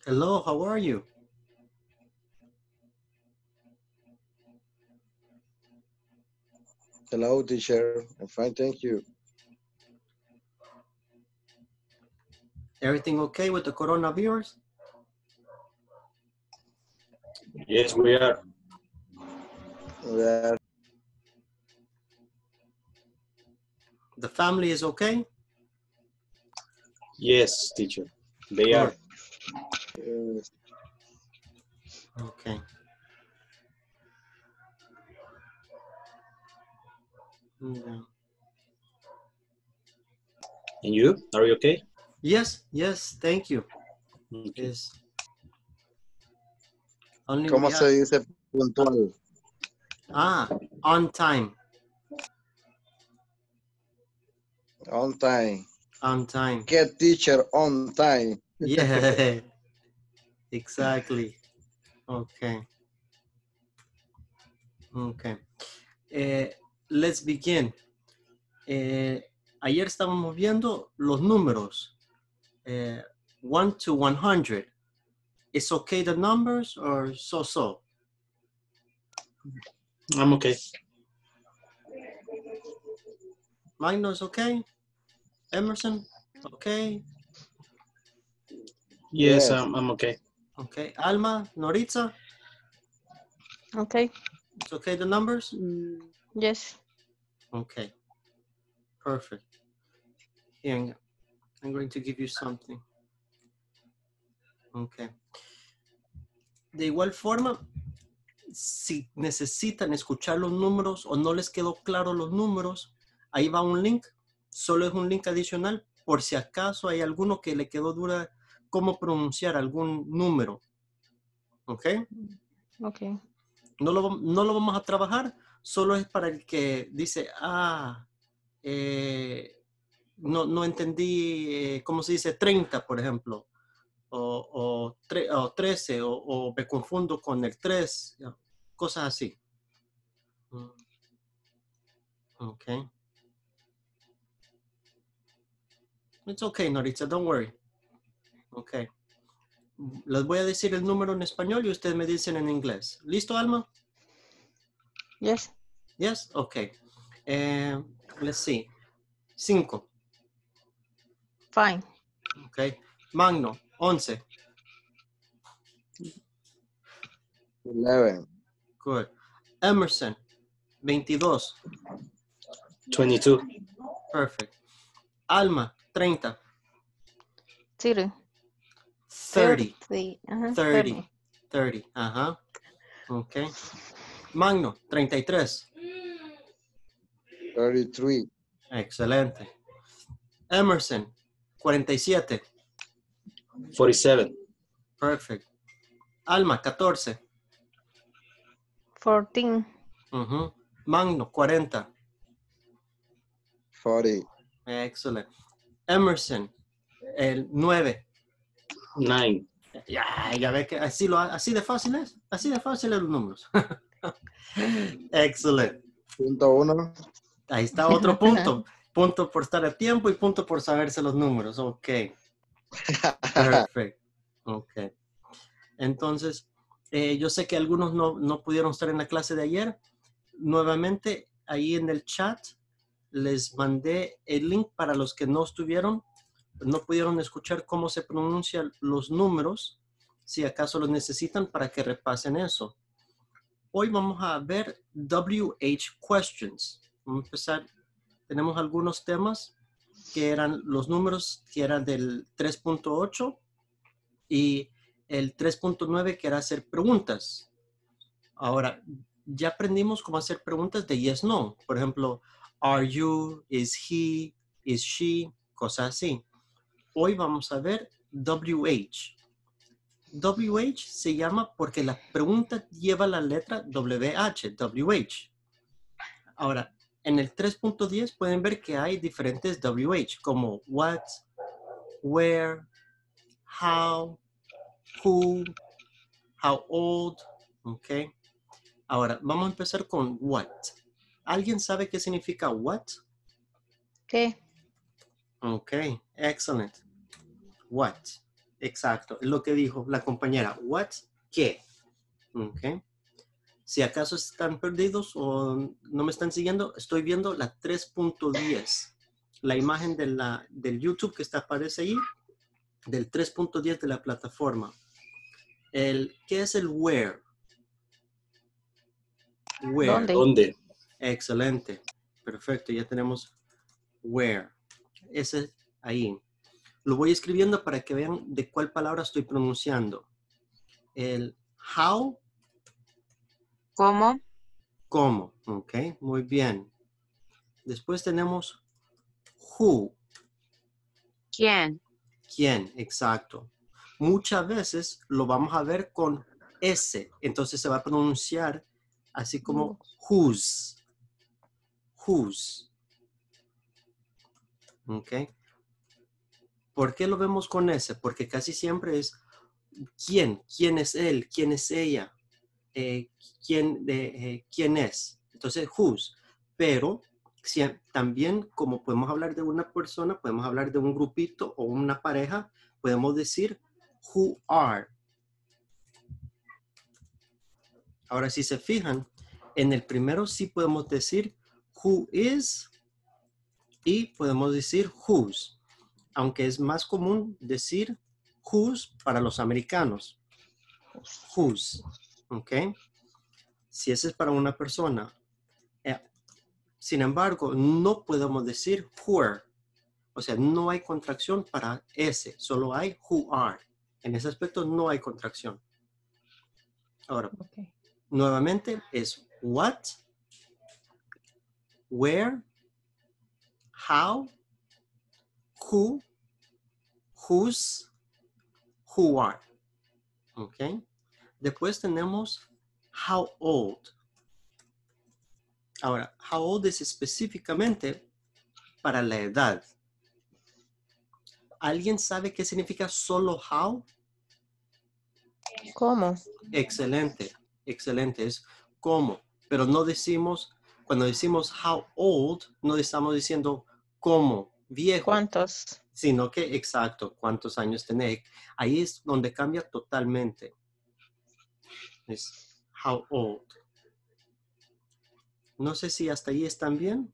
Hello, how are you? Hello, teacher. I'm fine, thank you. Everything okay with the coronavirus? Yes, we are. Yeah, The family is okay? Yes, teacher. They are. yes. Okay. Yeah. And you? Are you okay? Yes, thank you. Okay. Yes. Only ¿Cómo we se have, dice puntual? on time. On time. On time. Get teacher on time. Yeah, exactly. Okay. Okay. Let's begin. Ayer estábamos viendo los números. 1 to 100. Is okay the numbers or so? I'm okay. Magnus okay? Emerson okay? Yes, Yes. I'm okay. Okay. Alma, Noritza, Okay. it's okay the numbers? Yes. Okay. Perfect. Here, I'm going to give you something. Okay. De igual forma, si necesitan escuchar los números o no les quedó claro los números, ahí va un link. Solo es un link adicional por si acaso hay alguno que le quedó dura cómo pronunciar algún número. ¿Ok? Okay. No lo vamos a trabajar, solo es para el que dice, no entendí, ¿cómo se dice? 30, por ejemplo, o 13, o me confundo con el 3, cosas así. Ok. It's okay, Noritza, don't worry. Ok. Les voy a decir el número en español y ustedes me dicen en inglés. ¿Listo, Alma? Yes. Yes? Okay. Let's see. 5. Fine. Okay. Magno, 11. 11. Good. Emerson, 22. 22. Perfect. Alma, 30. 30. 30. 30. 30. 30. Ajá. Okay. Magno, 33. 33. Excelente. Emerson, 47. 47. Perfect. Alma, 14. 14. Ujú. Magno, 40. 40. Excellent. Emerson, el 9. 9. Ya ve que así de fácil es. Así de fácil es los números. Excellent. Punto 1. Ahí está otro punto. Punto por estar a tiempo y punto por saberse los números. Ok. Perfect. Ok. Entonces, yo sé que algunos no pudieron estar en la clase de ayer. Nuevamente, ahí en el chat les mandé el link para los que no estuvieron, no pudieron escuchar cómo se pronuncian los números, si acaso los necesitan para que repasen eso. Hoy vamos a ver WH questions. Vamos a empezar. Tenemos algunos temas que eran los números que eran del 3.8 y el 3.9 que era hacer preguntas. Ahora, ya aprendimos cómo hacer preguntas de yes, no. Por ejemplo, are you, is he, is she, cosas así. Hoy vamos a ver WH. WH se llama porque la pregunta lleva la letra WH, WH. Ahora, en el 3.10 pueden ver que hay diferentes WH, como what, where, how, who, how old, ¿ok? Ahora, vamos a empezar con what. ¿Alguien sabe qué significa what? ¿Qué? Ok, excellent. What? Exacto, es lo que dijo la compañera. What? ¿Qué? Ok. Si acaso están perdidos o no me están siguiendo, estoy viendo la 3.10. La imagen del YouTube que aparece ahí, del 3.10 de la plataforma. ¿Qué es el where? Where. ¿Dónde? ¿Dónde? Excelente. Perfecto, ya tenemos where. Ese ahí. Lo voy escribiendo para que vean de cuál palabra estoy pronunciando. El how. ¿Cómo? ¿Cómo? Ok, muy bien. Después tenemos who. ¿Quién? ¿Quién? Exacto. Muchas veces lo vamos a ver con S. Entonces se va a pronunciar así como whose. Whose. Ok. ¿Por qué lo vemos con S? Porque casi siempre es quién. ¿Quién es él? ¿Quién es ella? ¿Quién es? Entonces, whose. Pero también, como podemos hablar de una persona, podemos hablar de un grupito o una pareja, podemos decir who are. Ahora, si se fijan, en el primero sí podemos decir who is y podemos decir whose, aunque es más común decir whose para los americanos. Whose, ¿ok? Si ese es para una persona. Sin embargo, no podemos decir who're. O sea, no hay contracción para ese, solo hay who are. En ese aspecto no hay contracción. Ahora, Okay. nuevamente es what, where, how, who, whose, who are. ¿Ok? Después tenemos how old. Ahora, how old es específicamente para la edad. ¿Alguien sabe qué significa solo how? ¿Cómo? Excelente, excelente. Es cómo, pero no decimos, cuando decimos how old, no estamos diciendo cómo, viejo, ¿Cuántos? sino que exacto, cuántos años tenés. Ahí es donde cambia totalmente. Es how old. No sé si hasta ahí están bien.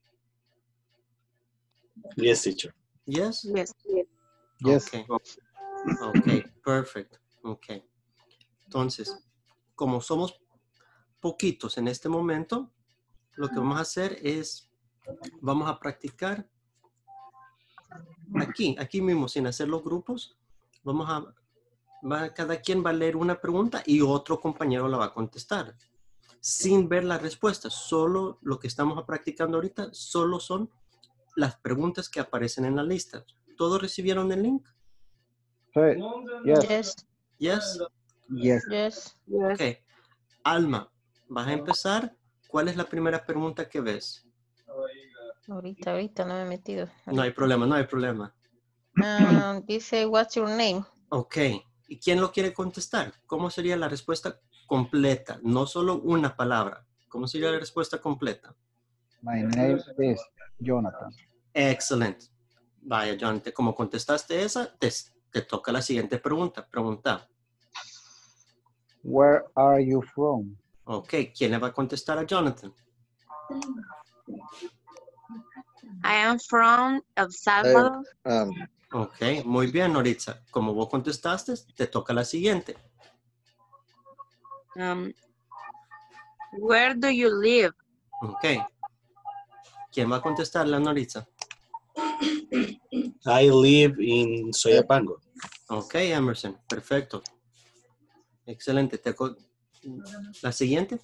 Yes, teacher. Yes? Yes. Yes. Okay. Ok, perfect. Ok. Entonces, como somos poquitos en este momento, lo que vamos a hacer es, vamos a practicar aquí mismo, sin hacer los grupos. Cada quien va a leer una pregunta y otro compañero la va a contestar. Sin ver la respuesta, solo lo que estamos practicando ahorita, solo son las preguntas que aparecen en la lista. ¿Todos recibieron el link? Yes. Yes. Yes. Yes. Yes. Ok. Alma, vas a empezar. ¿Cuál es la primera pregunta que ves? Ahorita no me he metido. No hay problema, no hay problema. Dice, what's your name? Ok. ¿Y quién lo quiere contestar? ¿Cómo sería la respuesta completa? No solo una palabra. ¿Cómo sería la respuesta completa? My name is Jonathan. Excelente. Vaya, Jonathan, como contestaste esa, te toca la siguiente pregunta. Pregunta. Where are you from? Ok, ¿quién le va a contestar a Jonathan? I am from El Salvador. Ok, muy bien, Noritza. Como vos contestaste, te toca la siguiente. Where do you live? Ok. ¿Quién va a contestarle a Noritza? I live in Soyapango. Ok, Emerson. Perfecto. Excelente. La siguiente.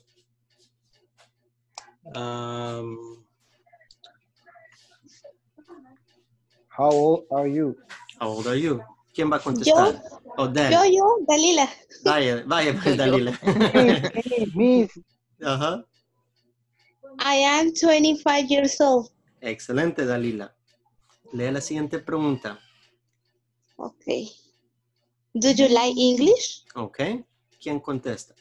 How old are you? How old are you? ¿Quién va a contestar? Yo, Dalila. Vaya, pues, Dalila. Miss. Ajá. I am 25 years old. Excelente, Dalila. Lee la siguiente pregunta. Okay. Do you like English? Ok. ¿Quién contesta?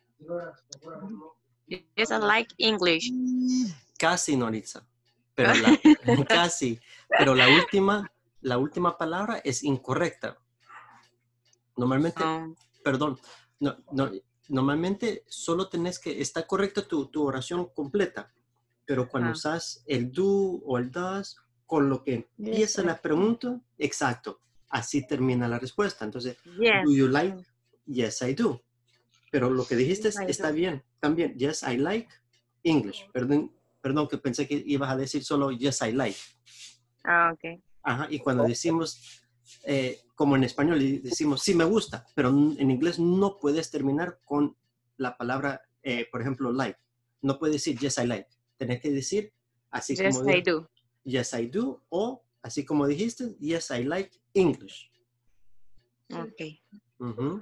Yes, I like English. Casi, Noritza. Pero casi. Pero la última palabra es incorrecta. Normalmente, Um, perdón, normalmente solo tenés que, está correcta tu oración completa, pero cuando Ah. usas el do o el does, con lo que empieza Yes, la pregunta, exacto, así termina la respuesta. Entonces, yes. do you like? Yes, I do. Pero lo que dijiste Yes, I está do. bien también. Yes, I like English. Perdón que pensé que ibas a decir solo yes, I like. Ah, okay. Ajá, y cuando decimos, como en español, decimos sí me gusta, pero en inglés no puedes terminar con la palabra, por ejemplo, like. No puedes decir yes, I like. Tenés que decir, así Yes, como I do. yes, I do, o así como dijiste, yes, I like English. Okay. Ujú,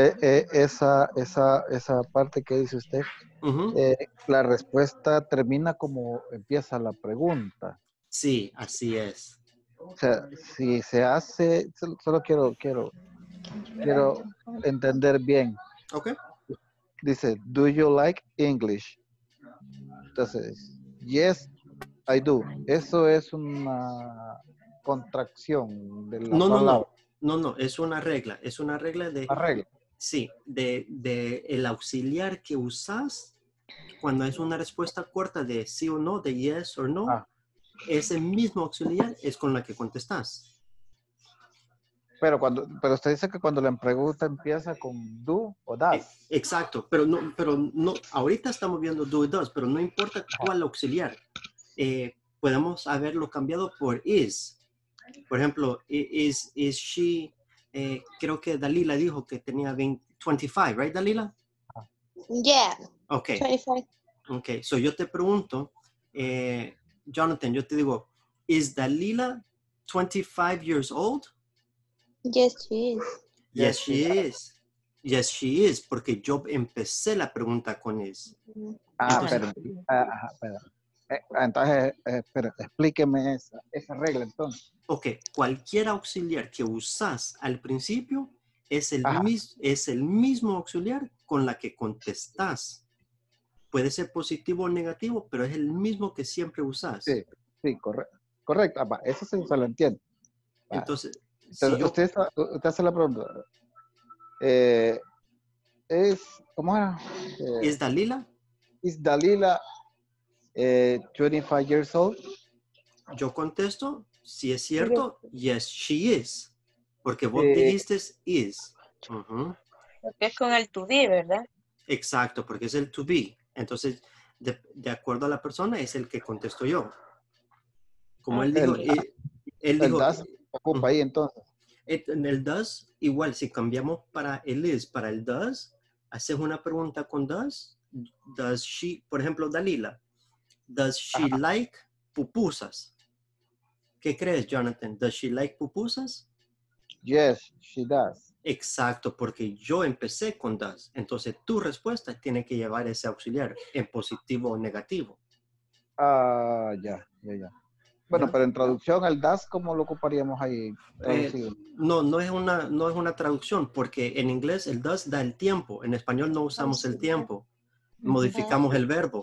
Esa parte que dice usted, ujú. la respuesta termina como empieza la pregunta. Sí, así es. O sea, si se hace, solo quiero entender bien. Ok. Dice, do you like English? Entonces, yes, I do. Eso es una contracción de la No, no, palabra. no, es una regla de, La regla. sí, de el auxiliar que usas cuando es una respuesta corta de sí o no, de yes o no, Ah, ese mismo auxiliar es con la que contestas. pero usted dice que cuando la pregunta empieza con do o das. Exacto, pero no, ahorita estamos viendo do y does, pero no importa cuál auxiliar. Podemos haberlo cambiado por is. Por ejemplo, is she, creo que Dalila dijo que tenía 25, right, Dalila? Yeah, Ok, 25. ok. So yo te pregunto, Jonathan, yo te digo, is Dalila 25 years old? Yes, she is. Yes, she is. Yes, she is, porque yo empecé la pregunta con is. Entonces, Espera. Entonces, espera, explíqueme esa regla entonces. ok, cualquier auxiliar que usas al principio es el Ajá. mismo auxiliar con la que contestas. Puede ser positivo o negativo, pero es el mismo que siempre usas. Sí, correcto. Eso sí se lo entiendo. Va. Entonces, si Entonces, yo... usted hace la pregunta. ¿Cómo era? ¿Es Dalila? Is Dalila 25 years old? Yo contesto, si es cierto, yes, she is. Porque vos Sí. dijiste is. Ujú. Porque es con el to be, ¿verdad? Exacto, porque es el to be. Entonces, de acuerdo a la persona, es el que contesto yo. Como él dijo, El das ocupa ahí entonces. en el does, igual, si cambiamos para el is, para el does, haces una pregunta con does she, por ejemplo, Dalila, does she like pupusas? ¿Qué crees, Jonathan? Does she like pupusas? Yes, she does. Exacto, porque yo empecé con does. Entonces, tu respuesta tiene que llevar ese auxiliar en positivo o negativo. Ya. Bueno, ¿Ya? pero en traducción, el das, ¿cómo lo ocuparíamos ahí traducido? No es una traducción, porque en inglés el does da el tiempo. En español no usamos el tiempo. Modificamos el verbo.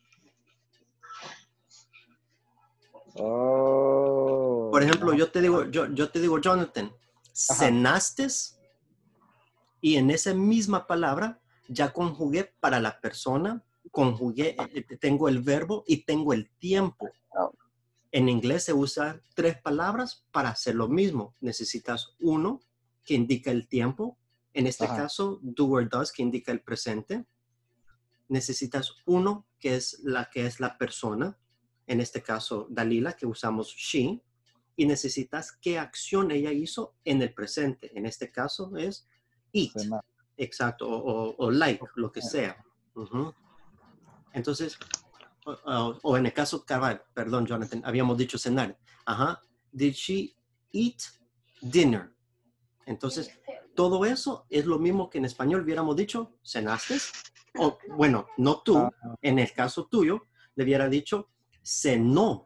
Oh. Por ejemplo, yo te digo, Jonathan, cenaste, y en esa misma palabra ya conjugué para la persona, tengo el verbo y tengo el tiempo. En inglés se usan 3 palabras para hacer lo mismo. Necesitas uno que indica el tiempo. En este caso, do or does, que indica el presente. Necesitas uno que es la persona. En este caso, Dalila, que usamos she. Y necesitas qué acción ella hizo en el presente. En este caso es eat. Cenar. Exacto. O like, lo que sea. Uh-huh. Entonces, o en el caso, perdón, Jonathan, habíamos dicho cenar. Did she eat dinner? Entonces, todo eso es lo mismo que en español hubiéramos dicho, cenaste. O, bueno, no tú, en el caso tuyo, le hubiera dicho, cenó.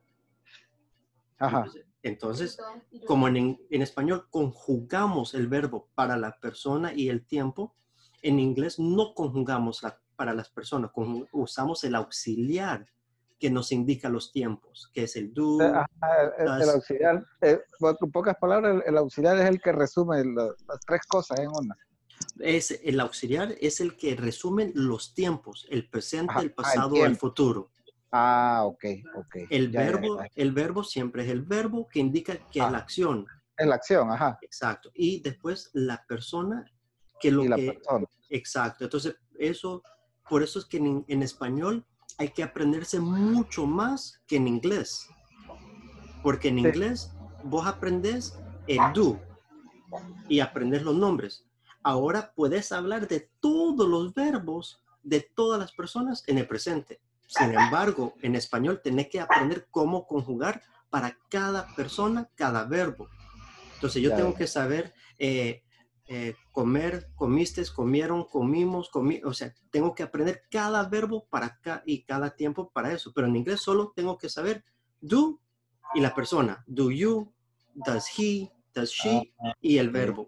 Entonces, como en español conjugamos el verbo para la persona y el tiempo, en inglés no conjugamos para las personas, usamos el auxiliar que nos indica los tiempos, que es el do, Ajá, el does. auxiliar, bueno, en pocas palabras, el auxiliar es el que resume las tres cosas en una. El auxiliar es el que resume los tiempos, el presente, Ajá, el pasado, el tiempo. futuro. Ah, ok. El Ya, verbo, ya. el verbo siempre es el verbo que indica que es la acción. Es la acción, ajá. Exacto. Y después la persona que lo Y la que... persona. Exacto. Entonces, por eso es que en español hay que aprenderse mucho más que en inglés. Porque en Sí. inglés vos aprendes el do y aprendes los nombres. Ahora puedes hablar de todos los verbos de todas las personas en el presente. Sin embargo, en español tenés que aprender cómo conjugar para cada persona, cada verbo. Entonces yo tengo que saber comer, comiste, comieron, comimos, o sea, tengo que aprender cada verbo para y cada tiempo para eso. Pero en inglés solo tengo que saber do y la persona. Do you, does he, does she y el verbo.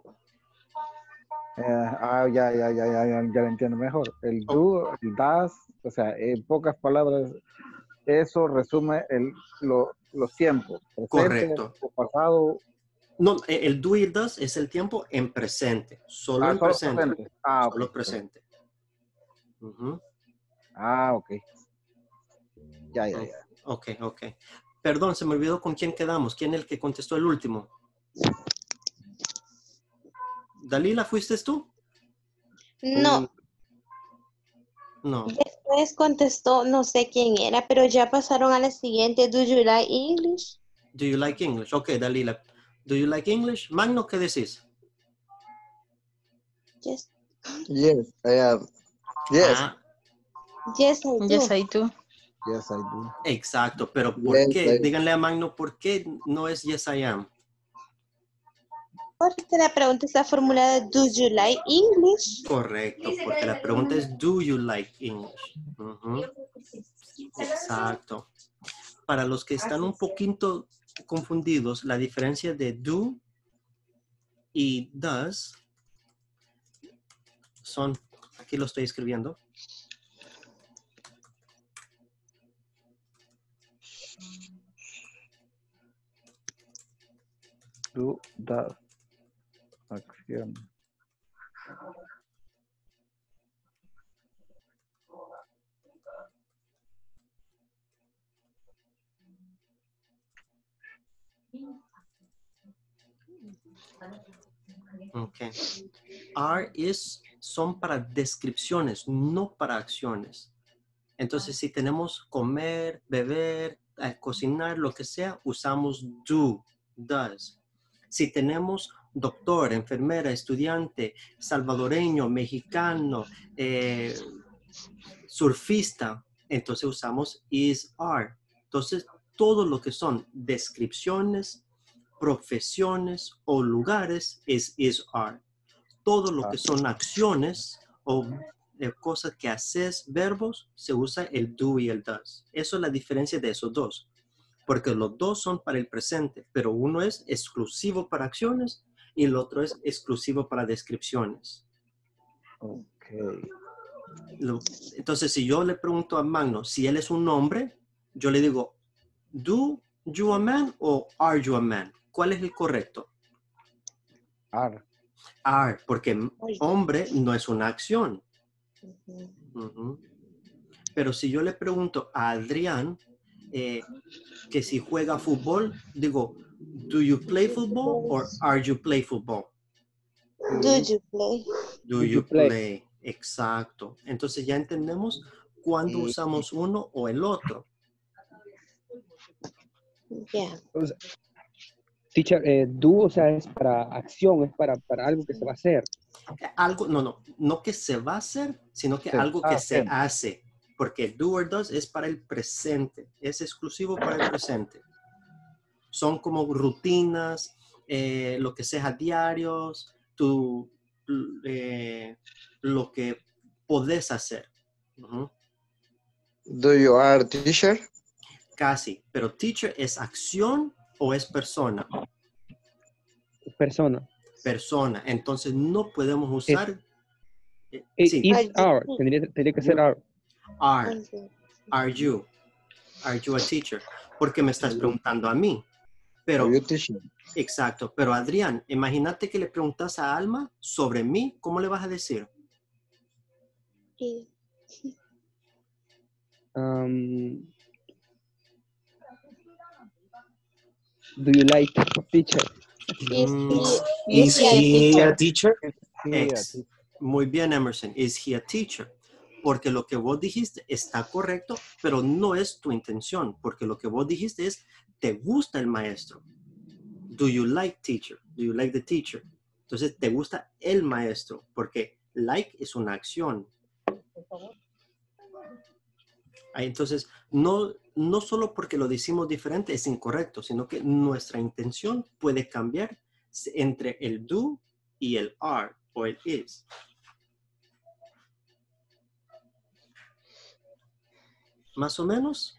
Ya lo entiendo mejor. El do, el das, o sea, en pocas palabras, eso resume los tiempos. Presente, Correcto. pasado. No, el do y el does es el tiempo en presente. Solo en solo presente. Solo ok. presente. Uh-huh. Ok. Ya. Ok. Perdón, se me olvidó con quién quedamos. ¿Quién es el que contestó el último? ¿Dalila, fuiste tú? No, No. después contestó, no sé quién era, pero ya pasaron a la siguiente. Do you like English? Do you like English? Ok, Dalila. Do you like English? Magno, ¿qué decís? Yes. Yes, I am. Yes. Yes, I do. Yes, I do. Yes, I do. Exacto, pero ¿por Yes, qué? I- Díganle a Magno, ¿por qué no es yes, I am? Porque la pregunta está formulada, do you like English? Correcto, porque la pregunta es do you like English? Uh-huh. Exacto. Para los que están un poquito confundidos, la diferencia de do y does son, aquí lo estoy escribiendo, Do, das, acción. Okay. Are son para descripciones, no para acciones. Entonces, si tenemos comer, beber, cocinar, lo que sea, usamos do, does. Si tenemos doctor, enfermera, estudiante, salvadoreño, mexicano, surfista, entonces usamos is, are. Entonces, todo lo que son descripciones, profesiones o lugares es is, are. Todo lo que son acciones o cosas que haces, verbos, se usa el do y el does. Eso es la diferencia de esos dos. Porque los dos son para el presente, pero uno es exclusivo para acciones y el otro es exclusivo para descripciones. Ok. Entonces, si yo le pregunto a Magno si él es un hombre, yo le digo, do you a man o are you a man? ¿Cuál es el correcto? Are. Are, porque hombre no es una acción. Uh-huh. Pero si yo le pregunto a Adrián que si juega fútbol, digo, do you play football or are you play football? Do you play? Do you play? Exacto. Entonces ya entendemos cuándo usamos uno o el otro. Yeah. Teacher, do, o sea, es para acción, es para algo que se va a hacer. Algo, no que se va a hacer, sino que algo que se hace. Porque do or does es para el presente, es exclusivo para el presente. Son como rutinas, lo que sea diarios, lo que podés hacer. Uh-huh. Do you are teacher? Casi, pero teacher es acción o es persona. Persona. Persona, entonces no podemos usar. Is are, tendría que ser are. Are you. Are you a teacher? Porque me estás preguntando a mí. Pero, Are you teacher? exacto. Pero Adrián, imagínate que le preguntas a Alma sobre mí. ¿Cómo le vas a decir? Sí. Do you like teacher? Is he a teacher? Muy bien, Emerson. Is he a teacher? Porque lo que vos dijiste está correcto, pero no es tu intención. Porque lo que vos dijiste es, ¿te gusta el maestro? Do you like teacher? Do you like the teacher? Entonces, ¿te gusta el maestro? Porque like es una acción. Entonces, no solo porque lo decimos diferente es incorrecto, sino que nuestra intención puede cambiar entre el do y el are o el is. ¿Más o menos?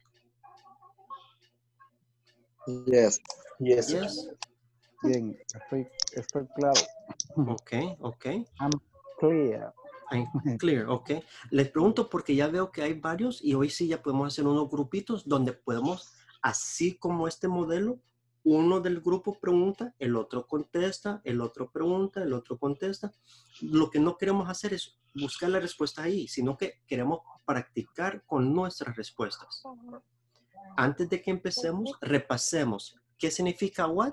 Yes. Yes. Yes. Bien, estoy claro. Ok. I'm clear. I'm clear, ok. Les pregunto porque ya veo que hay varios y hoy sí ya podemos hacer unos grupitos donde podemos, así como este modelo, uno del grupo pregunta, el otro contesta, el otro pregunta, el otro contesta. Lo que no queremos hacer es buscar la respuesta ahí, sino que queremos practicar con nuestras respuestas. Antes de que empecemos, repasemos. ¿Qué significa what?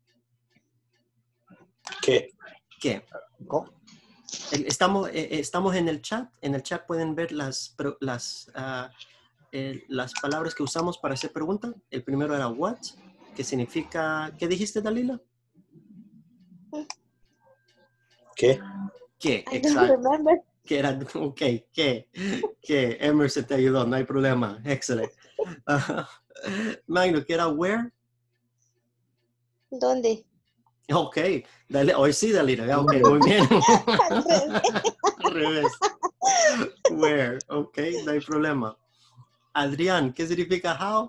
¿Qué? ¿Qué? Estamos en el chat. En el chat pueden ver las palabras que usamos para hacer pregunta. El primero era what, que significa, ¿qué dijiste, Dalila? ¿Qué? ¿Qué? I don't Exacto. remember. Que era, ok, ¿qué? Emerson te ayudó, no hay problema. Excelente. Magno, ¿qué era where? ¿Dónde? Ok, dale, hoy sí, Dalila. Ok, muy bien. Al revés. Where, ok, no hay problema. Adrián, ¿qué significa how?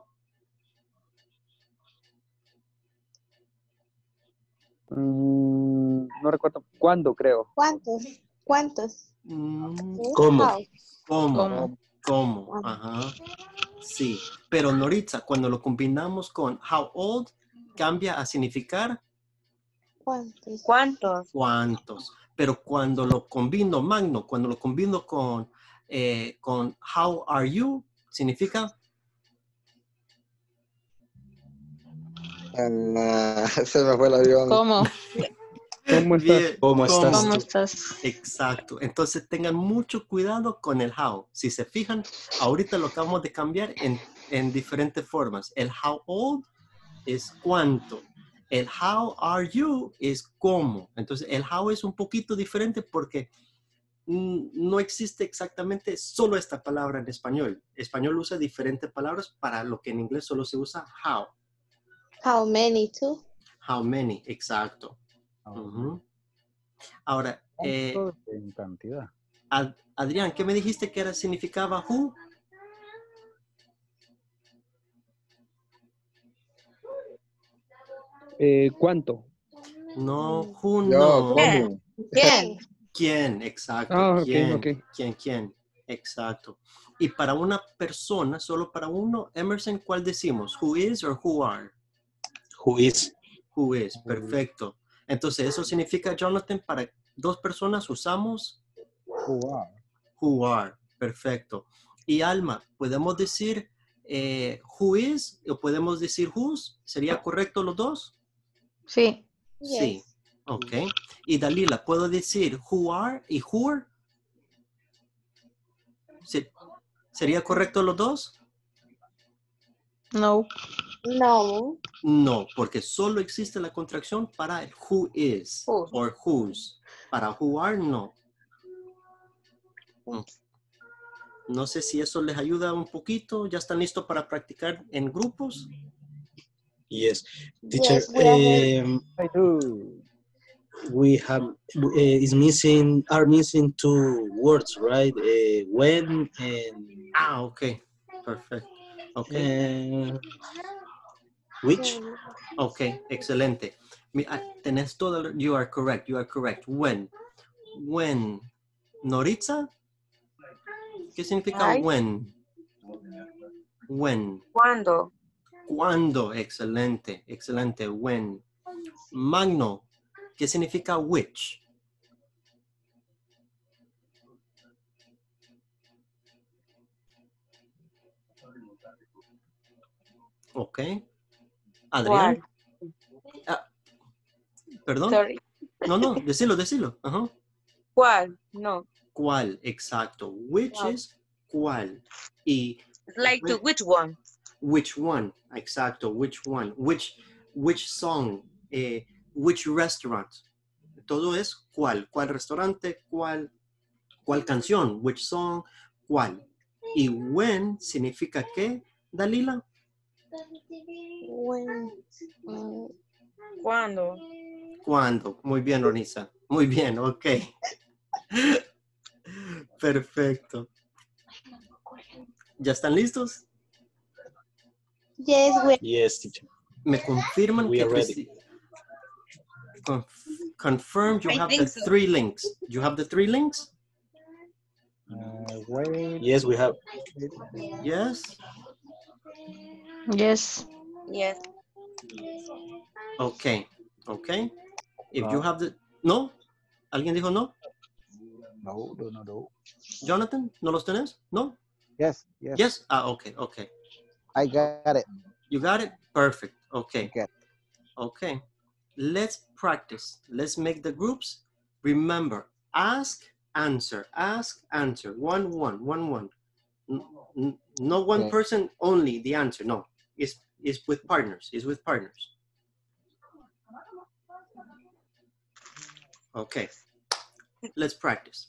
No recuerdo cuándo, creo. ¿Cuántos? ¿Cómo? How. ¿Cómo? Ajá. Sí, pero Noritza, cuando lo combinamos con how old, cambia a significar ¿Cuántos? cuántos. Pero cuando lo combino, Magno, cuando lo combino con how are you, significa Se me fue el avión. ¿Cómo? ¿Cómo estás? bien, ¿Cómo estás? ¿Cómo estás? Exacto. Entonces tengan mucho cuidado con el how. Si se fijan, ahorita lo acabamos de cambiar en diferentes formas. El how old es cuánto. El how are you es cómo. Entonces el how es un poquito diferente porque no existe exactamente solo esta palabra en español. Español usa diferentes palabras para lo que en inglés solo se usa how. How many too? How many, exacto. Uh-huh. Ahora, En cantidad. Adrián, ¿qué me dijiste que significaba who? ¿Cuánto? No, who Yo, no. ¿cómo? ¿Quién? ¿Quién? Exacto. Ah, ok, ¿Quién? ok. ¿Quién? Exacto. Y para una persona, solo para uno, Emerson, ¿cuál decimos? Who is or who are? Who is? Who is, perfecto. Entonces, eso significa, Jonathan, para dos personas usamos who are, perfecto. Y Alma, ¿podemos decir who is o podemos decir whose? ¿Sería correcto los dos? Sí. Sí. Ok. Y Dalila, ¿puedo decir who are y who are? ¿Sería correcto los dos? No. No. No, porque solo existe la contracción para el who is Whose. o whose. Para who are, no. No sé si eso les ayuda un poquito. ¿Ya están listos para practicar en grupos? Yes. Teacher, Yes, we are I do. we have are missing two words, right? When and Ok. Perfecto. Ok. which? Ok, excelente. Tenés todo. You are correct. When. Noritza, ¿qué significa Ay. when? When. ¿Cuándo? ¿Cuándo? Excelente, excelente. When. Magno. ¿Qué significa which? Ok. Adrián. ¿Cuál? Ah, perdón. Sorry. No, decilo. Ajá. ¿Cuál? No. ¿Cuál? Exacto. Which Wow. is cuál. Y It's like to which one? which one? Exacto. Which one? Which song? Which restaurant? Todo es cuál. ¿Cuál restaurante? ¿Cuál canción? Which song? ¿Cuál? Y when significa qué, Dalila? When, ¿Cuándo? ¿Cuándo? Muy bien, Ronisa. Muy bien, ok. Perfecto. ¿Ya están listos? yes, when. Yes, teacher. Me confirman We que are ready. confirm you I have the think so. 3 links. You have the 3 links? Wait. Yes, we have. Yes? Yes. Yes. Okay. Okay. If you No. have the... ¿No? ¿Alguien dijo no? No. Jonathan, ¿no los tenés? ¿No? Yes. Yes? Ah, okay. I got it. You got it? Perfect. Okay. Okay. Okay. Let's practice. Let's make the groups. Remember, ask, answer. One. No one Okay. person only the answer. No, it's with partners. Okay. Let's practice.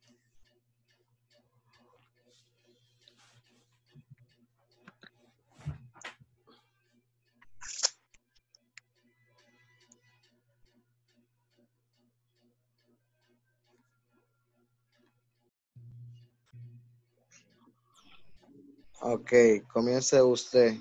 Ok, comience usted.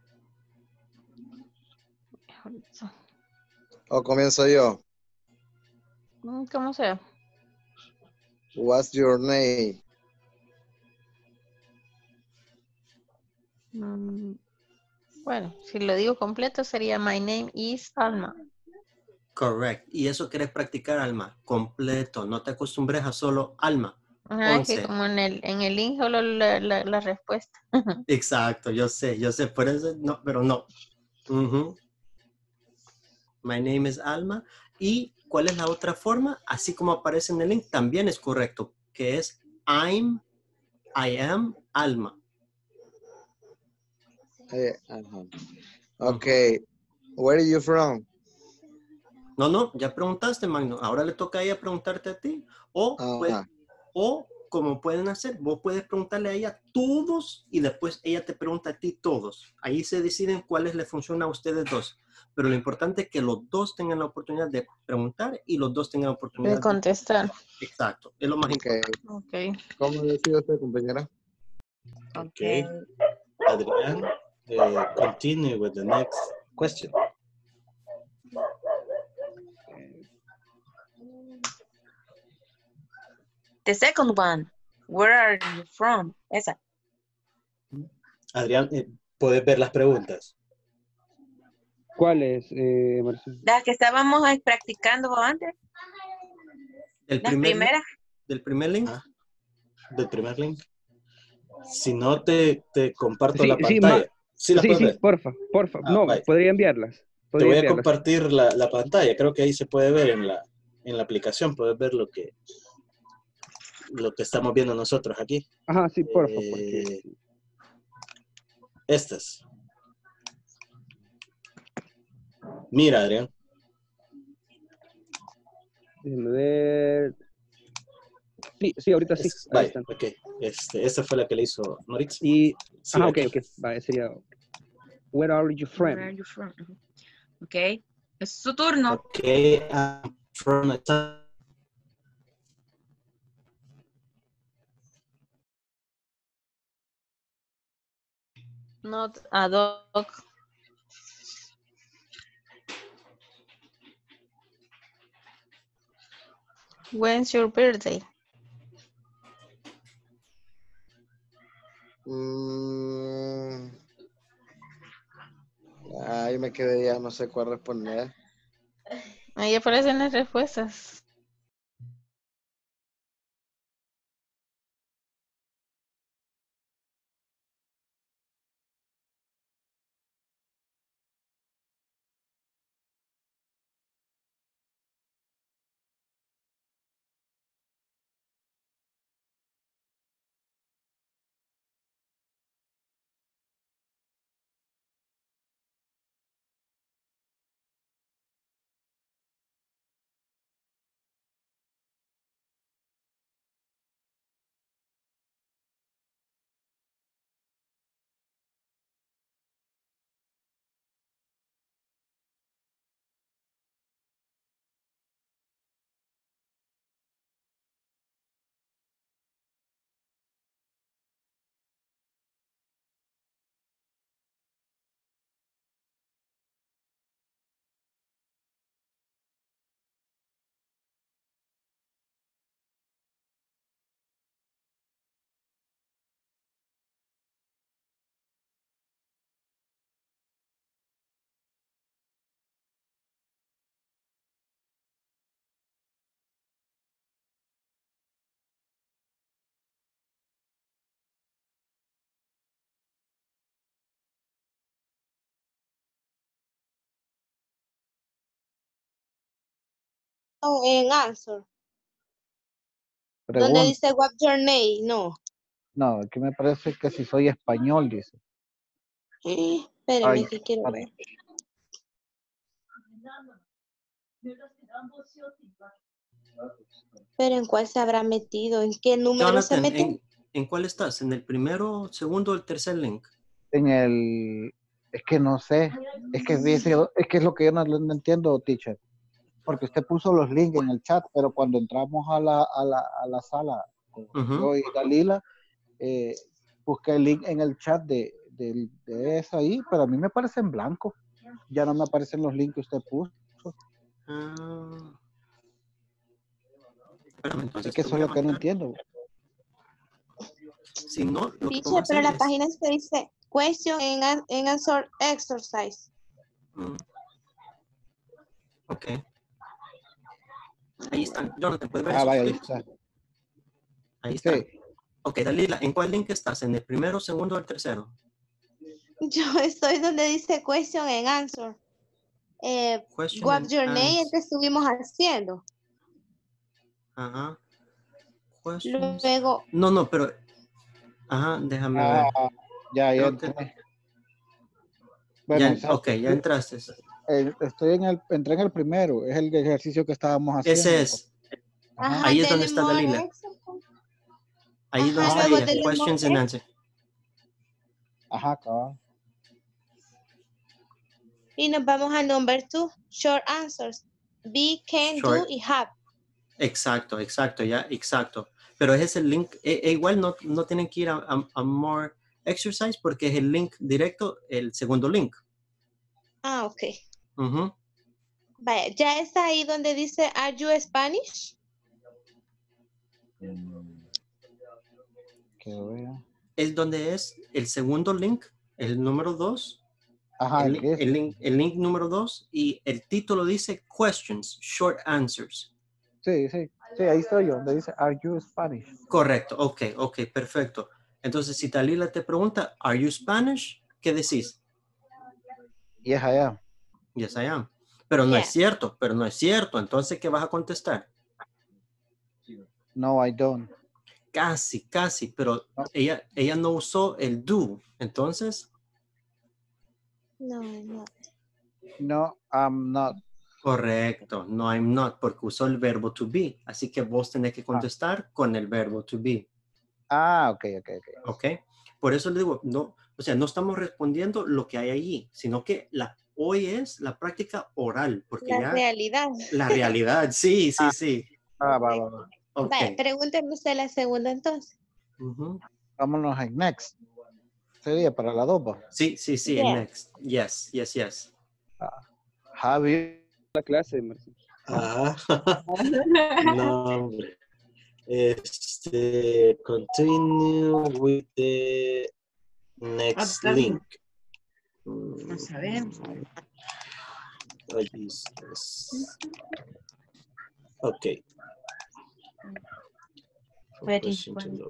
¿O comienzo yo? ¿Cómo sea? What's your name? Bueno, si lo digo completo sería my name is Alma. Correct. Y eso querés practicar, Alma. Completo. No te acostumbres a solo Alma. Ajá, es que 11. como en el link solo la respuesta. Exacto, yo sé. Por eso no, pero no. My name is Alma. ¿Y cuál es la otra forma? Así como aparece en el link, también es correcto, que es I am Alma. Okay, where are you from? No, ya preguntaste, Magno. Ahora le toca a ella preguntarte a ti. O como pueden hacer, vos puedes preguntarle a ella todos y después ella te pregunta a ti todos. Ahí se deciden cuáles le funciona a ustedes dos. Pero lo importante es que los dos tengan la oportunidad de preguntar y los dos tengan la oportunidad De contestar. Exacto, es lo más importante. Okay. ¿Cómo decide usted, compañera? Okay. Adrián, continue with the next question. The second one. Where are you from? Esa. Adrián, ¿puedes ver las preguntas? ¿Cuáles, Marcelo? Las que estábamos practicando antes. Las primeras. Del primer link. Del primer link. Si no, te comparto Sí, la pantalla. Sí, la puedes ver. porfa. No, vaya. podría enviarlas. Te voy a compartir la pantalla. Creo que ahí se puede ver en la aplicación. Puedes ver lo que estamos viendo nosotros aquí. Ajá, sí, porfa. Porque... Estas. Mira, Adrián. Déjame ver. Sí, ahorita sí. Vaya, ok. Esta fue la que le hizo Noritz. Y, Sí, ok. Vale, sería. Where are you from? Where are you from? Ok. Es su turno. Ok, I'm from a town. Not a dog. When's your birthday? ahí me quedé ya, no sé cuál responder. Ahí aparecen las respuestas. En answer. Donde Pregunta. dice what's your name, no. No, aquí me parece que si soy español, dice. Espérame Ay, que quiero vale. ver. Pero ¿en cuál se habrá metido? ¿En qué número se Jonathan, metió? ¿en cuál estás? ¿En el primero, segundo o el tercer link? En el, es que no sé, es que es lo que yo no entiendo, teacher. Porque usted puso los links en el chat, pero cuando entramos a la sala, yo y Dalila, busqué el link en el chat de eso ahí, pero a mí me parece en blanco. Ya no me aparecen los links que usted puso. Espérame, entonces Es que te eso voy es a lo que no mandar. entiendo. Si no, lo que Dice, vamos a pero hacer la página se dice question en answer exercise. Ok. Ahí están. Jonathan, ¿puedes ver Ah, esos vaya, ahí links? está. Ahí está. Sí. Ok, Dalila, ¿en cuál link estás? ¿En el primero, segundo o el tercero? Yo estoy donde dice question and answer. Question What's and your name? El answer. que estuvimos haciendo. Ajá. Questions. Luego, No, pero. Ajá, déjame ver. Ya Creo que- entré. Bueno, exacto. ok, ya entraste. Entré en el primero, es el ejercicio que estábamos haciendo. Ese es. Ajá. Ahí es dele donde está more Dalila. exercise. Ahí es donde Ajá, está luego ella. dele more Questions and answer. Ajá, cabal. Y nos vamos a number 2, short answers. Be, can, do Short. y have. Exacto, ya, exacto. Pero ese es el link. Igual no tienen que ir a more exercise porque es el link directo, el segundo link. Ah, ok. Ujú. Vaya, ya está ahí donde dice, are you Spanish? Que vea. Es donde es el segundo link, el número 2. Ajá, el link número 2 y el título dice questions, short answers. Sí, ahí estoy yo, donde dice, are you Spanish? Correcto, ok, perfecto. Entonces, si Dalila te pregunta, are you Spanish? ¿Qué decís? Yes, I am. Yes, I am. Pero no es cierto, Entonces, ¿qué vas a contestar? No, I don't. Casi, pero ella no usó el do. Entonces, No, no. No, I'm not. correcto, no, I'm not, porque usó el verbo to be. Así que vos tenés que contestar con el verbo to be. Ah, ok. Ok. Por eso le digo, no estamos respondiendo lo que hay allí, sino que hoy es la práctica oral, porque La ya realidad. la realidad, sí. Va. Ok. Vaya, pregúnteme usted la segunda entonces. Vámonos en next. Sería para la 2. Sí, el next. Yes. Javi. La clase, Marcelo. No, hombre. Continue with the next link. Vamos a ver. Okay. Very Question to funny. load.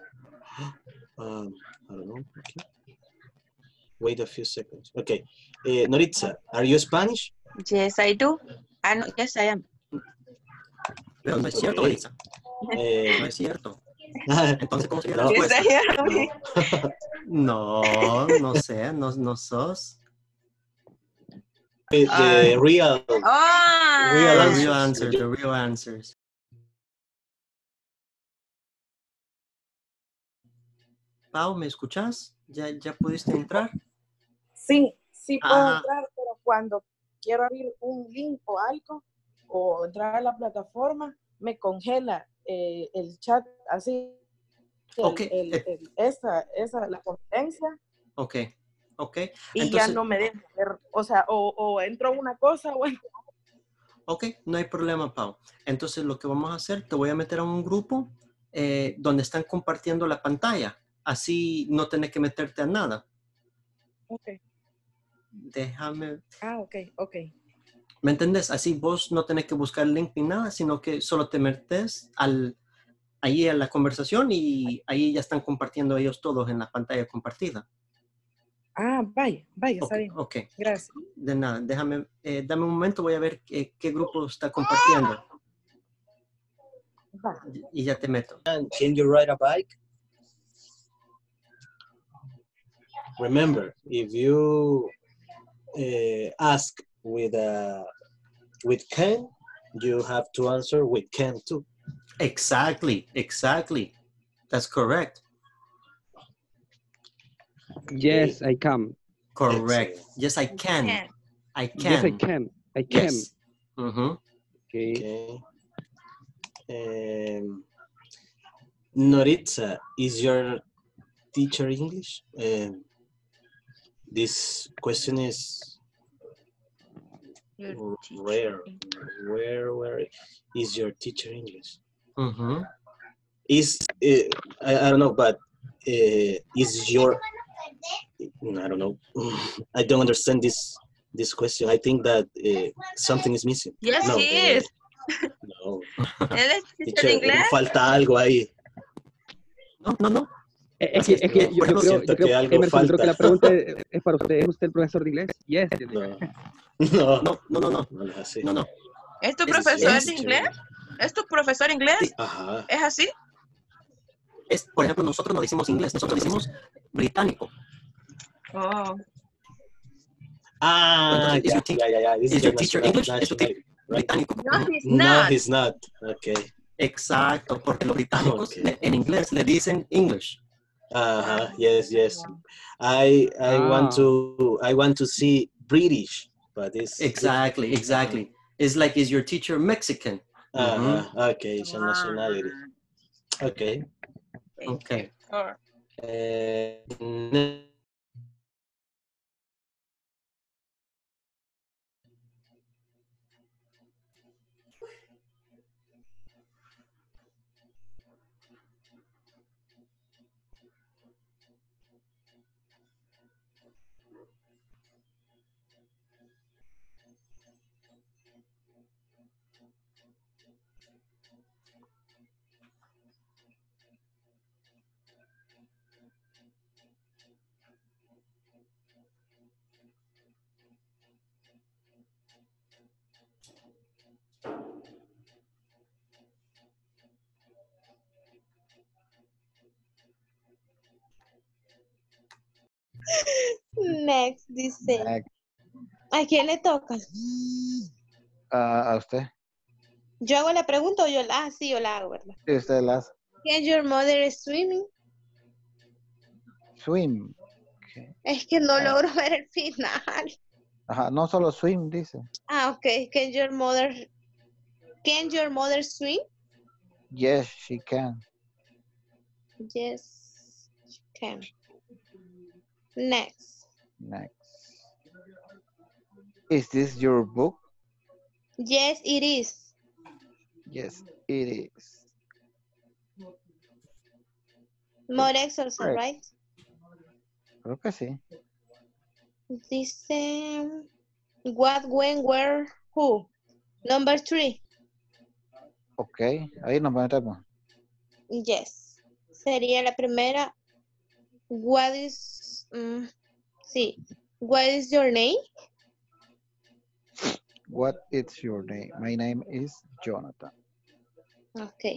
I don't know. Okay. Wait a few seconds. Okay. Noritza, are you Spanish? Yes, I do. No, yes, I am. Pero no es cierto, Ok. Elisa. No es cierto. Entonces, ¿cómo sería la No. Yes, respuesta? I am. No, no sé, no sos. The real Ah, The answers. real answers, the real answers. Pau, ¿me escuchás? ¿Ya pudiste entrar? Sí, sí puedo Ajá. entrar, pero cuando quiero abrir un link o algo, o entrar a la plataforma, me congela el chat así. Ok, La conferencia. ok. Y Entonces, ya no me deja ver, o sea, o entro a una cosa o entro. ok, no hay problema, Pau. Entonces, lo que vamos a hacer, te voy a meter a un grupo donde están compartiendo la pantalla. Así no tenés que meterte a nada. Ok. Déjame... Ok. ¿Me entendés? Así vos no tenés que buscar el link ni nada, sino que solo te metes ahí a la conversación y ahí ya están compartiendo ellos todos en la pantalla compartida. Vaya, está Ok, bien. ok. Gracias. De nada, dame un momento, voy a ver qué grupo está compartiendo. Va. Y ya te meto. Can you ride a bike? Remember, if you ask with can, you have to answer with can too. Exactly. That's correct. Yes, I can. Correct. Excellent. Yes, I can. can. I can. Yes, I can. I can. Yes. Mm-hmm. Okay. Noritza, is your teacher English? This question is Your rare. teacher. Where is your teacher English? Mm-hmm. Is I don't know, but is your I don't know. I don't understand this question. I think that something is missing. Yes, No, he is. no. Él es teacher Teacher, de inglés. falta algo ahí. No. Es que yo Por ejemplo, creo, siento que algo Emerson, yo creo que la falta. pregunta es para usted. ¿Es usted el profesor de inglés? Yes. No. No. es así. No. ¿Es tu Es- profesor es- de inglés? ¿Es tu profesor de inglés? Sí. Ajá. ¿Es así? Por ejemplo, nosotros no decimos inglés, nosotros decimos británico. Oh. Ah, Entonces, ya. This is is your your teacher English? Es tu nationality, right? británico. No, he's No, not. he's not. Okay. Exacto, porque los británicos Okay. en inglés le dicen English. Yes. I want to see British, but it's Exactly. It's like, is your teacher Mexican? Okay, it's a nationality. Okay. Okay. Or- Next, dice. Next. ¿A quién le toca? A usted. ¿Yo hago la pregunta o yo la? Sí, yo la hago, ¿verdad? Sí, usted las Can your mother swimming? swim. Okay. Es que no logro ver el final. Ajá, no solo swim, dice. Ok. Can your mother swim? Yes, she can. Yes, she can. Next. Is this your book? Yes, it is. Yes, it is. More exercise, Correct. right? Creo que sí. Dice, what, when, where, who. Number 3. Ok, ahí nos metemos. Yes. Sería la primera. What is, sí. What is your name? What is your name? My name is Jonathan. Okay.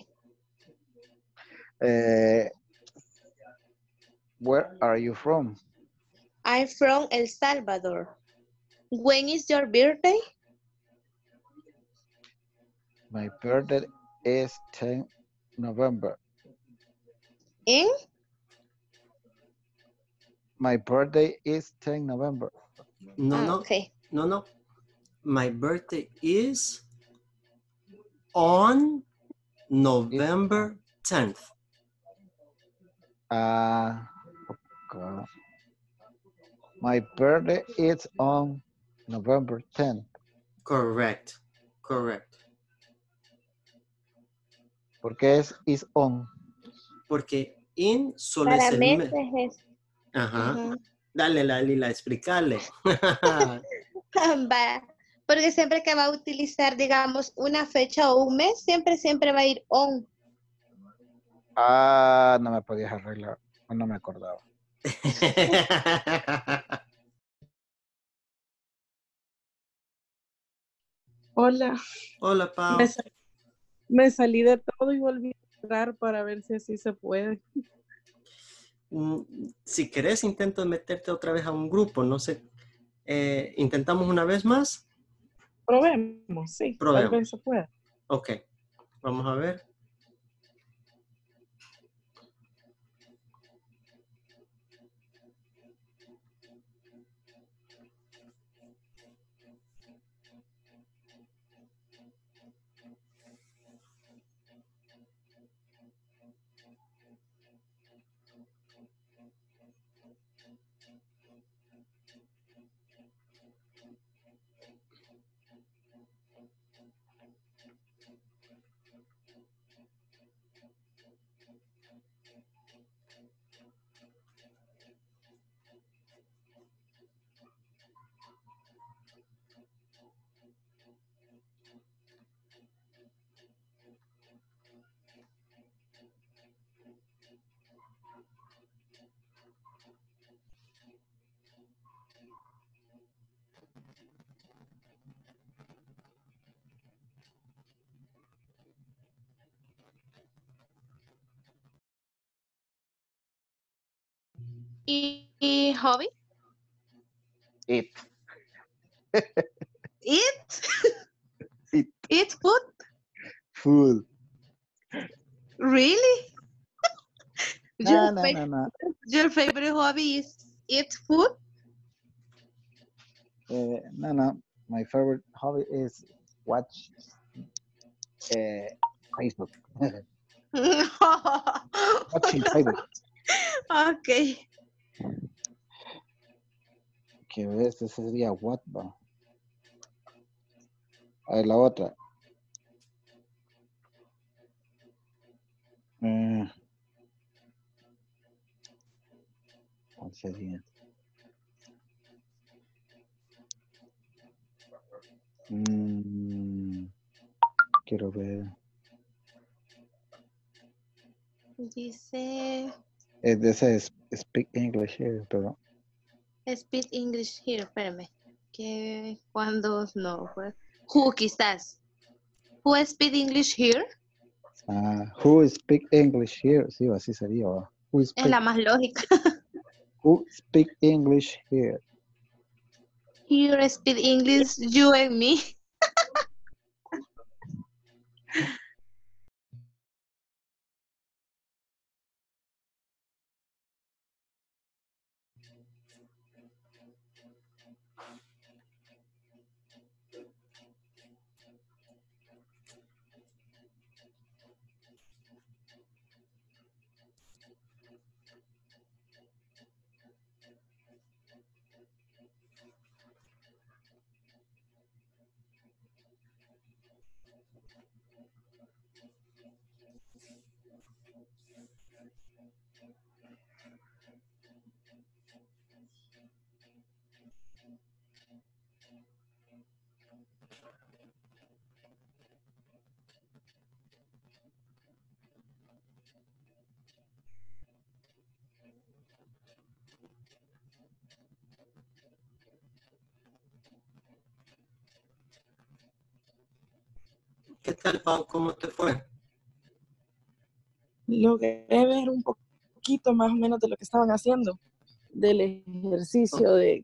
Where are you from? I'm from El Salvador. When is your birthday? My birthday is 10 November. In? My birthday is 10 November. No. Okay. No. My birthday is on November 10th. Okay. My birthday is on November 10th. Correct. ¿Por qué is on? Porque in solo Para es el mes. meses es. Ajá. Ujú. Dale, Lila, explicarle. Va. Porque siempre que va a utilizar, digamos, una fecha o un mes, siempre va a ir on. No me podías arreglar. No me acordaba. Hola, Hola, Pau. me salí de todo y volví a entrar para ver si así se puede. Si querés, intento meterte otra vez a un grupo. No sé. ¿Intentamos una vez más? Probemos, sí, tal Probemos. vez se pueda. Ok. Vamos a ver. ¿Y hobby? Eat. Eat? Eat. Eat food? Food. Really? No. Your favorite hobby is eat food? No. My favorite hobby is watch Facebook. Watching Facebook. Ok. Que este sería what, va. A ver, la otra. ¿Cuál sería? Quiero ver. Dice, Ese es speak English here, pero. speak English here, espérame. Que cuando no, pues. Who quizás. Who speak English here? Who speak English here? Sí, así sería. ¿Va? Es la más lógica. Who speak English here? Here speak English, you and me. ¿Qué tal, Pau? ¿Cómo te fue? Logré ver un poquito más o menos de lo que estaban haciendo, del ejercicio de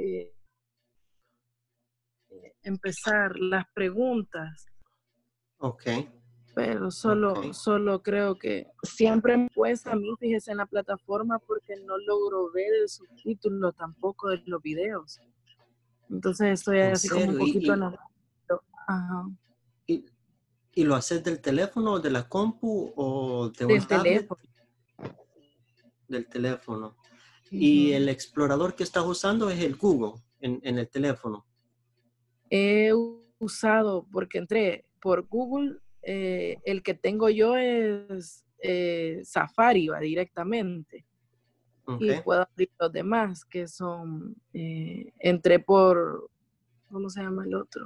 empezar las preguntas, Ok. pero solo creo que siempre me cuesta a mí, fíjese, en la plataforma porque no logro ver el subtítulo tampoco de los videos. Entonces estoy ¿En así como un serio? poquito en Ajá. ¿Y lo haces del teléfono, de la compu o de un Del tablet? teléfono. Del teléfono. Y el explorador que estás usando es el Google en el teléfono. He usado, porque entré por Google, el que tengo yo es Safari, va directamente. Y Ok. puedo abrir los demás, que son, entré por, ¿cómo se llama el otro?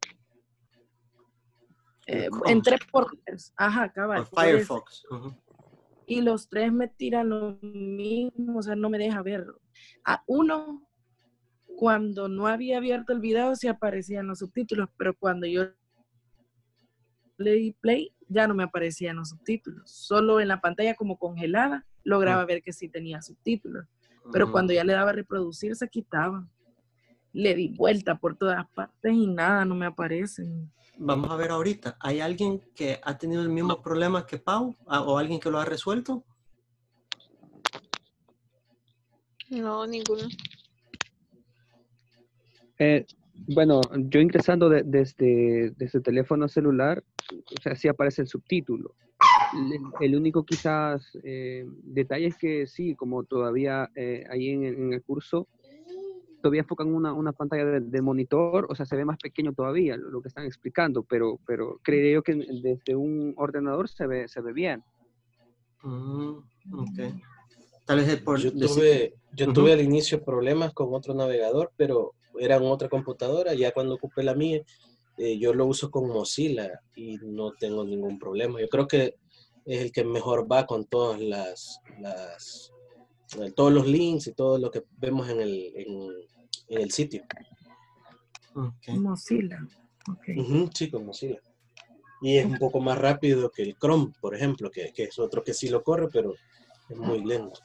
El Chrome. Entré por, ajá, cabal, O por ese. Firefox. Ujú. Y los tres me tiran lo mismo, o sea, no me deja ver. A uno, cuando no había abierto el video, sí aparecían los subtítulos, pero cuando yo le di play, ya no me aparecían los subtítulos. Solo en la pantalla como congelada, lograba ver que sí tenía subtítulos. Pero cuando ya le daba a reproducir, se quitaba. Le di vuelta por todas partes y nada, no me aparecen. Vamos a ver ahorita. ¿Hay alguien que ha tenido el mismo problema que Pau? ¿O alguien que lo ha resuelto? No, ninguno. Bueno, yo ingresando desde teléfono celular, o sea, sí aparece el subtítulo. El único quizás detalle es que sí, como todavía ahí en el curso, todavía enfocan una pantalla de monitor, o sea, se ve más pequeño todavía lo que están explicando, pero creería yo que desde un ordenador se ve bien. Ok. Tal vez es por Yo decir... tuve al inicio problemas con otro navegador, pero era en otra computadora. Ya cuando ocupé la mía, yo lo uso con Mozilla y no tengo ningún problema. Yo creo que es el que mejor va con todas todos los links y todo lo que vemos en el sitio. Okay. Mozilla. Ujú, sí, con Mozilla. Y es un poco más rápido que el Chrome, por ejemplo, que es otro que sí lo corre, pero es muy lento.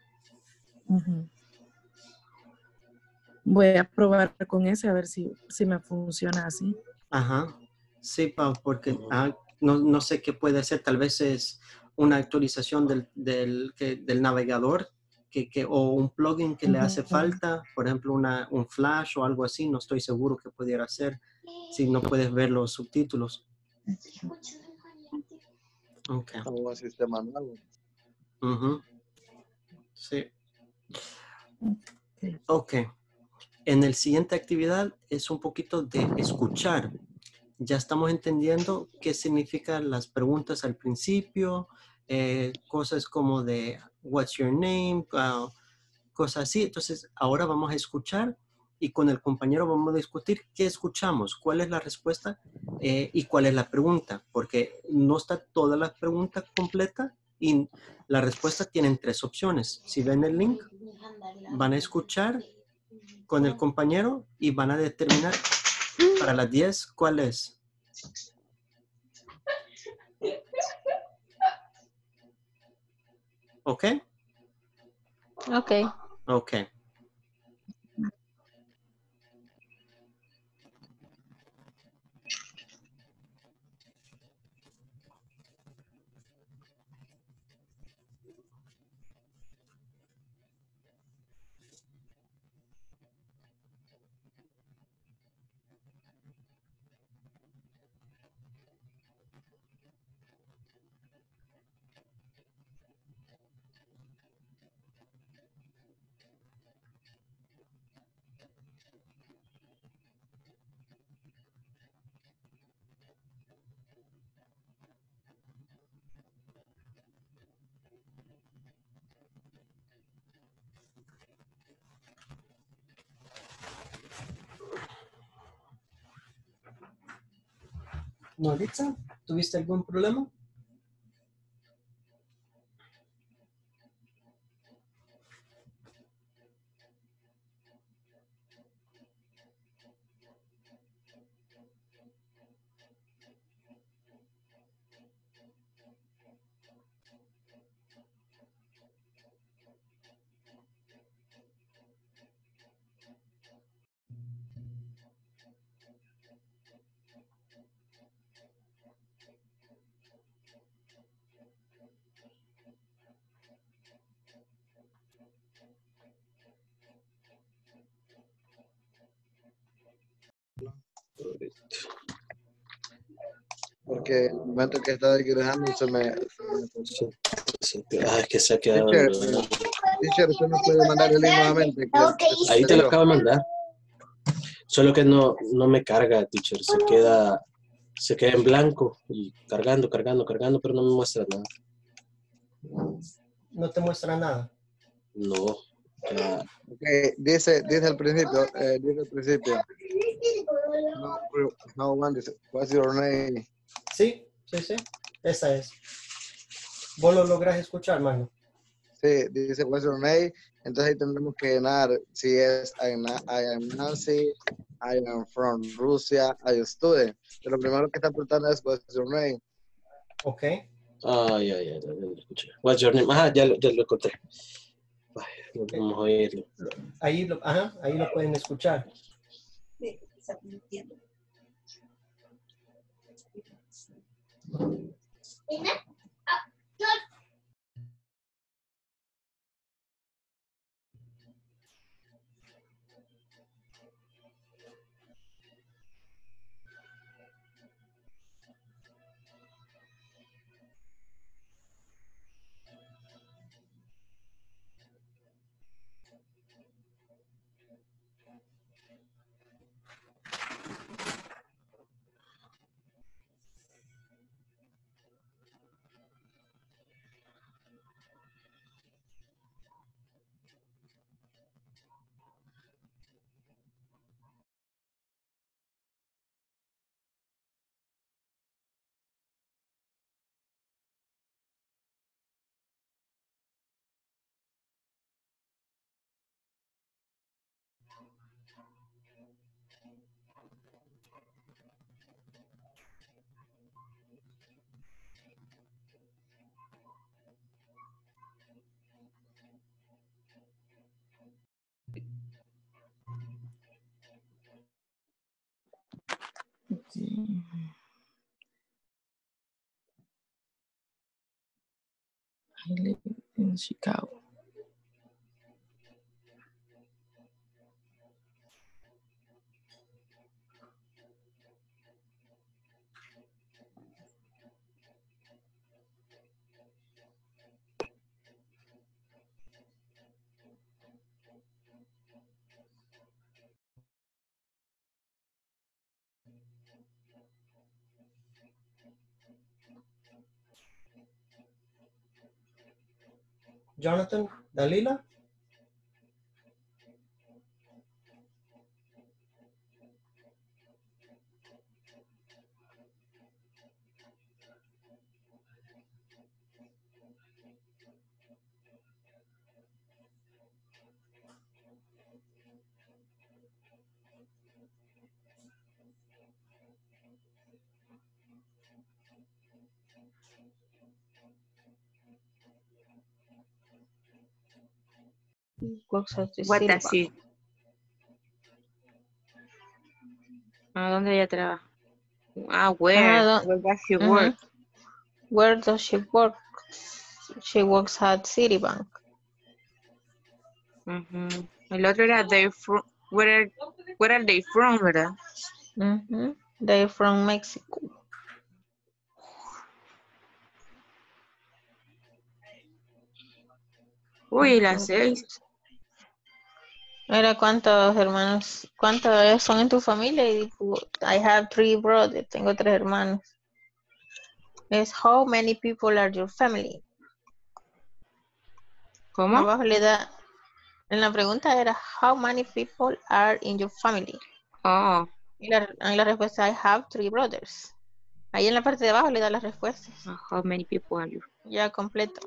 Voy a probar con ese a ver si me funciona así. Ajá. Sí, Pau, porque no sé qué puede ser. Tal vez es una actualización del navegador o un plugin que le hace falta. Por ejemplo, un flash o algo así. No estoy seguro que pudiera ser si no puedes ver los subtítulos. Okay. Como un sistema nuevo. Sí. Ok. En el siguiente actividad es un poquito de escuchar. Ya estamos entendiendo qué significan las preguntas al principio, cosas como de what's your name, cosas así. Entonces, ahora vamos a escuchar y con el compañero vamos a discutir qué escuchamos, cuál es la respuesta y cuál es la pregunta, porque no está toda la pregunta completa y la respuesta tienen 3 opciones. Si ven el link, van a escuchar con el compañero y van a determinar para las 10 cuál es. ¿Ok? Ok. Ok. Noritza, ¿tuviste algún problema? Porque el momento que estaba ingresando se me... Sí, sí. Ah, es que se ha quedado. Teacher, usted me puede mandar el link nuevamente. Ahí te lo acabo de mandar. Solo que no me carga, teacher. Se queda en blanco y cargando, pero no me muestra nada. No te muestra nada. No. Okay, dice al principio, no one, what's your name? Sí, esa es. ¿Vos lo lográs escuchar, mano? Sí, dice what's your name, entonces ahí tendremos que llenar si es I am Nancy, I am from Russia, I student. Pero lo primero que está preguntando es what's your name. Ok. Ya lo escuché. What's your name? Ajá, ya lo encontré. Vamos a oírlo. Ahí lo pueden escuchar. Sí. I live in Chicago. Jonathan, Dalila. Works at the What City does Bank. she? ¿A dónde ella trabaja? Where does she work? Where does she work? She works at Citibank. El otro era where are they from, ¿verdad? They're from Mexico. Uy, las 6. Mira cuántos hermanos, cuántos son en tu familia y I have 3 brothers, tengo 3 hermanos. Es how many people are your family? ¿Cómo? Abajo le da, en la pregunta era how many people are in your family? Oh. Y la respuesta I have 3 brothers. Ahí en la parte de abajo le da las respuestas. How many people are you? Ya completo.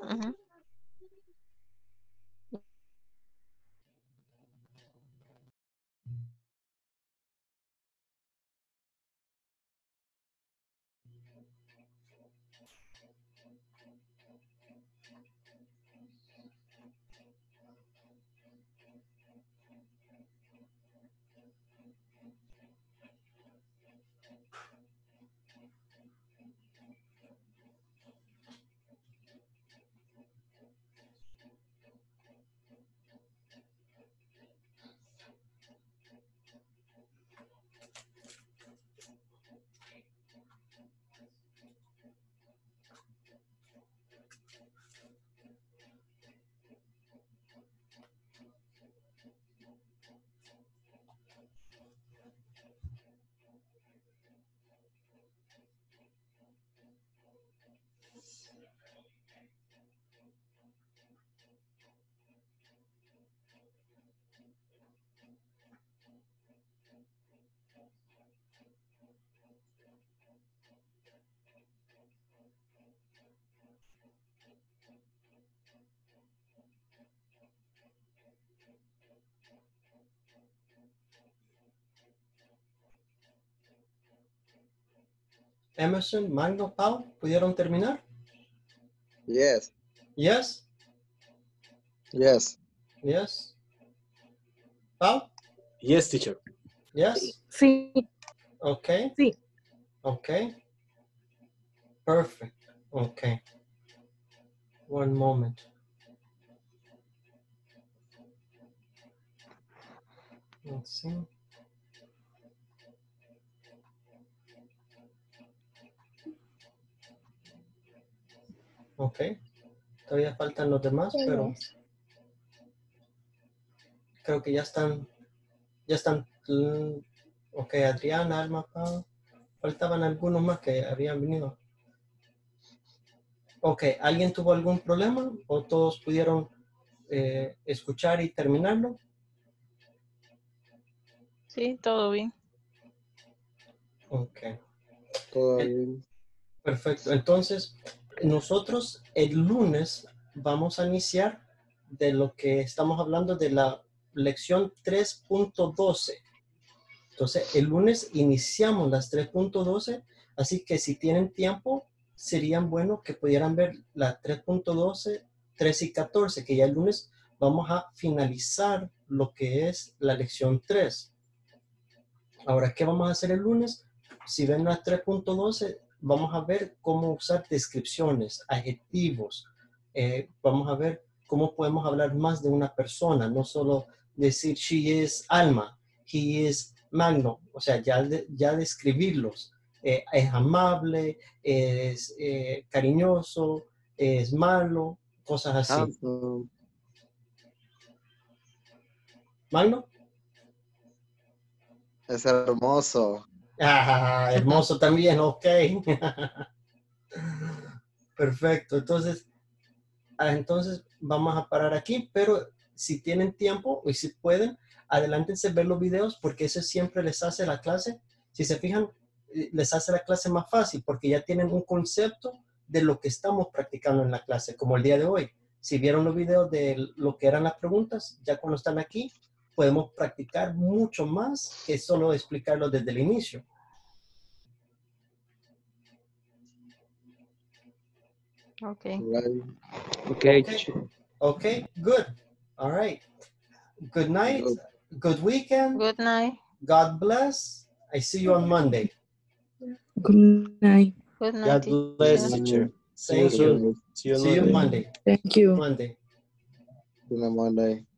Emerson, Magno, Pau, ¿pudieron terminar? Yes. Yes? Yes. Yes? Pau? Yes, teacher. Yes? Sí, Okay. sí. Okay. Perfect. Okay. One moment. Let's see. Okay. Todavía faltan los demás, pero creo que ya están. Ok, Adriana, Alma, Pau. Faltaban algunos más que habían venido. Ok, ¿alguien tuvo algún problema o todos pudieron escuchar y terminarlo? Sí, todo bien. Ok. Todo bien. Perfecto. Entonces, nosotros el lunes vamos a iniciar de lo que estamos hablando de la lección 3.12. Entonces, el lunes iniciamos las 3.12, así que si tienen tiempo, serían bueno que pudieran ver la 3.12, 3 y 14, que ya el lunes vamos a finalizar lo que es la lección 3. Ahora, ¿qué vamos a hacer el lunes? Si ven la 3.12, vamos a ver cómo usar descripciones, adjetivos. Vamos a ver cómo podemos hablar más de una persona, no solo decir she is Alma, he is Magno, o sea, ya describirlos. Es amable, es cariñoso, es malo, cosas así. Handsome. Magno. Es hermoso. Ah, hermoso también, ok. Perfecto, entonces vamos a parar aquí, pero si tienen tiempo y si pueden, adelántense a ver los videos porque eso siempre les hace la clase, si se fijan, les hace la clase más fácil porque ya tienen un concepto de lo que estamos practicando en la clase, como el día de hoy. Si vieron los videos de lo que eran las preguntas, ya cuando están aquí, podemos practicar mucho más que solo explicarlo desde el inicio. Okay. Right. Okay. Okay, good. All right. Good night. Good weekend. Good night. God bless. I see you on Monday. Good night. Good night. God bless, teacher. See you soon. See you Monday. Thank you. Monday. See you on Monday.